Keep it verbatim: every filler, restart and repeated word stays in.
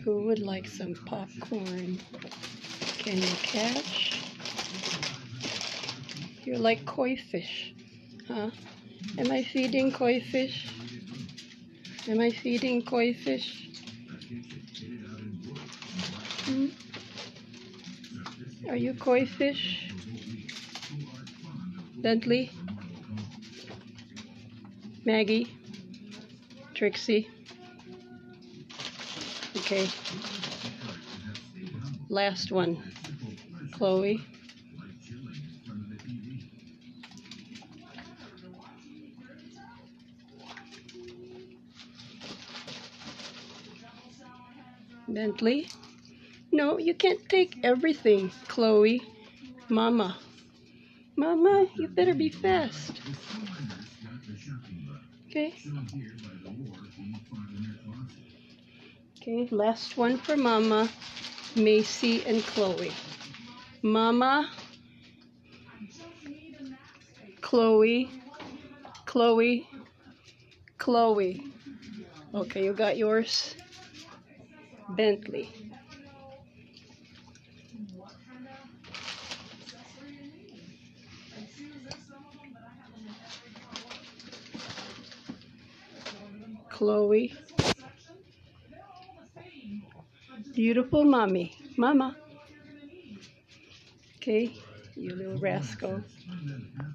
Who would like some popcorn? Can you catch? You're like koi fish, huh? Am I feeding koi fish? Am I feeding koi fish? Hmm? Are you koi fish? Bentley? Maggie? Trixie? Okay. Last one. Chloe? Bentley? No, you can't take everything, Chloe. Mama. Mama, you better be fast. Okay. Okay, last one for Mama, Macy, and Chloe. Mama, Chloe, Chloe, Chloe. Okay, you got yours. Bentley. Chloe. Beautiful mommy. Mama. Okay, you little rascal.